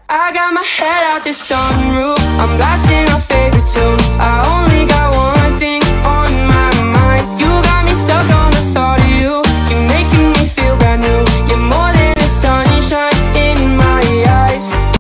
I got my head out the sunroof, I'm blasting our favorite tunes. I only